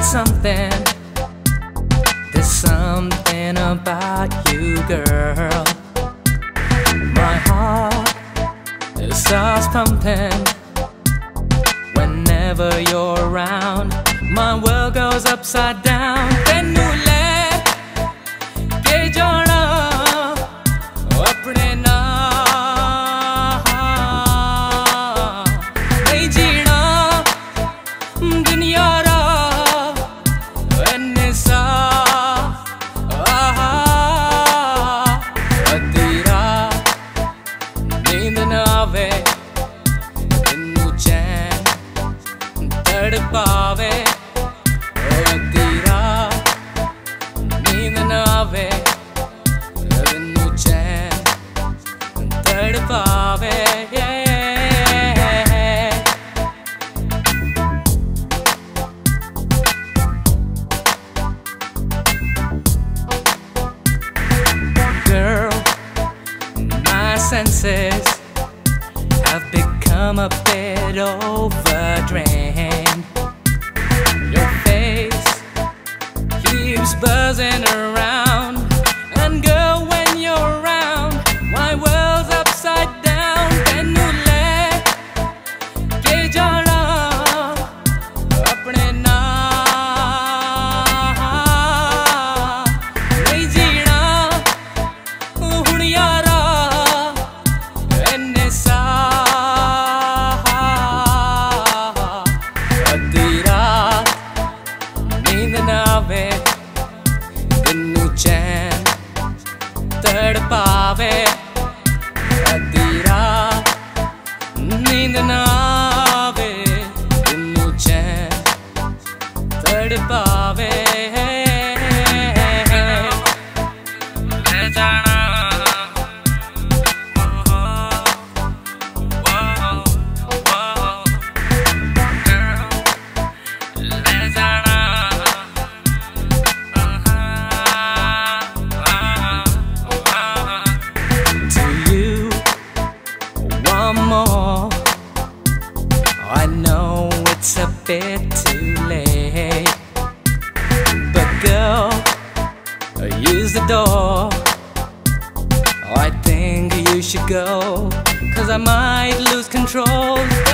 something, there's something about you, girl. My heart starts pumping whenever you're around. My world goes upside down. Tenu le ke jana apne naal nahi jeena duniya ra enne sa tera neend na aave tenu chain तड़पावे तेरा नींद न आवे तन्नू चैन तड़पावे Girl, my senses have become a bit overdrained. Your face keeps buzzing around, and girl, when you're around, my world's upside down. Tenu le ke jana apne naal nahi jeena hun yaara enne sa Tannu चैन तड़पावे तेरा नींद न आवे तन्नू चैन तड़पावे ले जाना more. I know it's a bit too late, but girl, use the door. I think you should go, 'cause I might lose control.